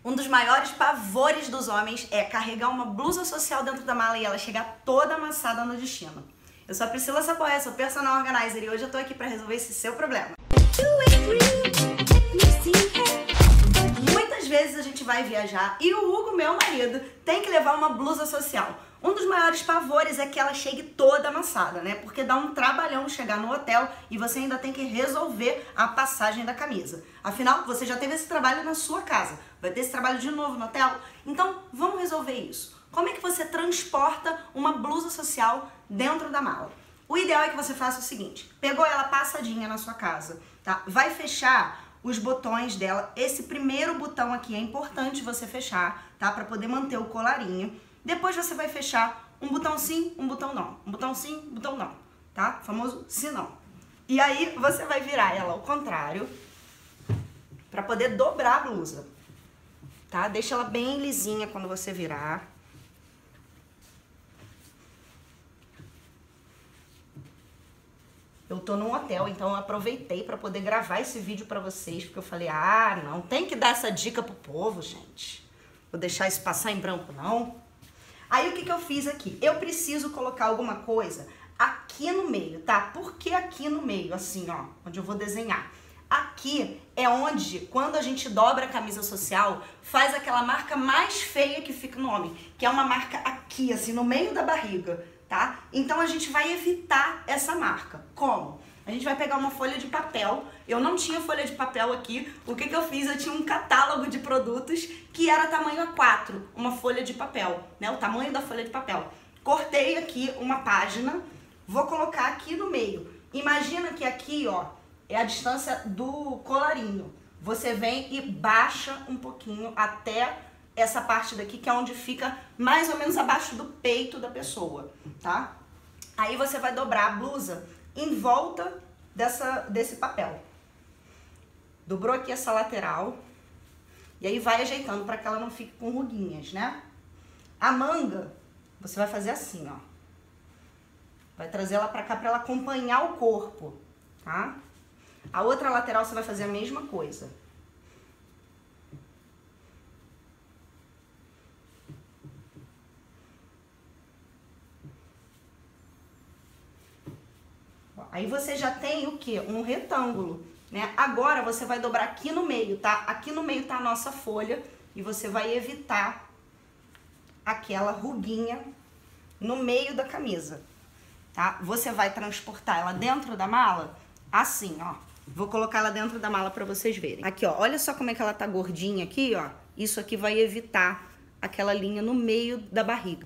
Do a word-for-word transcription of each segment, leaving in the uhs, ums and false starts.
Um dos maiores pavores dos homens é carregar uma blusa social dentro da mala e ela chegar toda amassada no destino. Eu sou a Priscila Sapoé, sou personal organizer e hoje eu tô aqui pra resolver esse seu problema. Muitas vezes a gente vai viajar e o Hugo, meu marido, tem que levar uma blusa social. Um dos maiores pavores é que ela chegue toda amassada, né? Porque dá um trabalhão chegar no hotel e você ainda tem que resolver a passagem da camisa. Afinal, você já teve esse trabalho na sua casa, vai ter esse trabalho de novo no hotel? Então, vamos resolver isso. Como é que você transporta uma blusa social dentro da mala? O ideal é que você faça o seguinte: pegou ela passadinha na sua casa, tá? Vai fechar os botões dela. Esse primeiro botão aqui é importante você fechar, tá? Para poder manter o colarinho. Depois você vai fechar um botão sim, um botão não. Um botão sim, um botão não, tá? O famoso se não. E aí você vai virar ela ao contrário para poder dobrar a blusa, tá? Deixa ela bem lisinha quando você virar. Eu tô num hotel, então eu aproveitei para poder gravar esse vídeo para vocês, porque eu falei, ah, não tem que dar essa dica pro povo, gente. Vou deixar isso passar em branco, não. Aí o que que eu fiz aqui? Eu preciso colocar alguma coisa aqui no meio, tá? Por que aqui no meio? Assim, ó, onde eu vou desenhar. Aqui é onde, quando a gente dobra a camisa social, faz aquela marca mais feia que fica no homem, que é uma marca aqui, assim, no meio da barriga, tá? Então a gente vai evitar essa marca. Como? A gente vai pegar uma folha de papel. Eu não tinha folha de papel aqui. O que que eu fiz? Eu tinha um catálogo de produtos que era tamanho A quatro, uma folha de papel, né? O tamanho da folha de papel. Cortei aqui uma página, vou colocar aqui no meio. Imagina que aqui, ó, é a distância do colarinho. Você vem e baixa um pouquinho até essa parte daqui, que é onde fica mais ou menos abaixo do peito da pessoa, tá? Aí você vai dobrar a blusa em volta dessa, desse papel. Dobrou aqui essa lateral e aí vai ajeitando para que ela não fique com ruguinhas, né? A manga, você vai fazer assim, ó. Vai trazer ela para cá para ela acompanhar o corpo, tá? A outra lateral você vai fazer a mesma coisa. Aí você já tem o quê? Um retângulo, né? Agora você vai dobrar aqui no meio, tá? Aqui no meio tá a nossa folha e você vai evitar aquela ruguinha no meio da camisa, tá? Você vai transportar ela dentro da mala assim, ó. Vou colocar ela dentro da mala pra vocês verem. Aqui, ó, olha só como é que ela tá gordinha aqui, ó. Isso aqui vai evitar aquela linha no meio da barriga.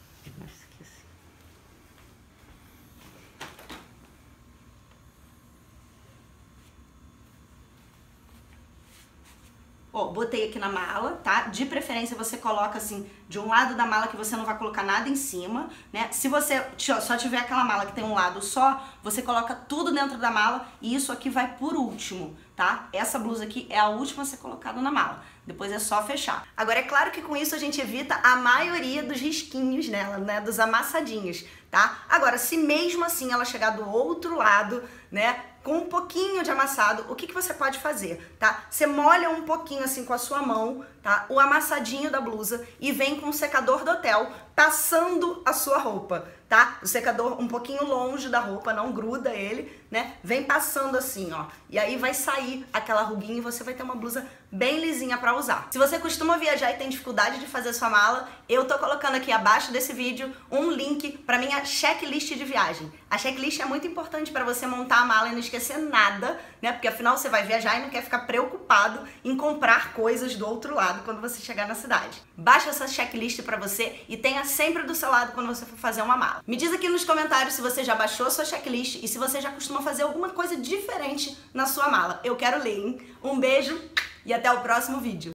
Ó, botei aqui na mala, tá? De preferência você coloca assim, de um lado da mala que você não vai colocar nada em cima, né? Se você só tiver aquela mala que tem um lado só, você coloca tudo dentro da mala e isso aqui vai por último, tá? Essa blusa aqui é a última a ser colocada na mala. Depois é só fechar. Agora, é claro que com isso a gente evita a maioria dos risquinhos nela, né? Dos amassadinhos, tá? Agora, se mesmo assim ela chegar do outro lado, né? Com um pouquinho de amassado, o que que você pode fazer, tá? Você molha um pouquinho assim com a sua mão, tá? O amassadinho da blusa e vem com o secador do hotel passando a sua roupa, tá? O secador um pouquinho longe da roupa, não gruda ele, né? Vem passando assim, ó. E aí vai sair aquela ruguinha e você vai ter uma blusa bem lisinha pra usar. Se você costuma viajar e tem dificuldade de fazer sua mala, eu tô colocando aqui abaixo desse vídeo um link pra minha checklist de viagem. A checklist é muito importante pra você montar a mala e não esquecer nada, né? Porque afinal você vai viajar e não quer ficar preocupado em comprar coisas do outro lado quando você chegar na cidade. Baixa essa checklist pra você e tenha sempre do seu lado quando você for fazer uma mala. Me diz aqui nos comentários se você já baixou a sua checklist e se você já costuma fazer alguma coisa diferente na sua mala. Eu quero ler, hein? Um beijo e até o próximo vídeo.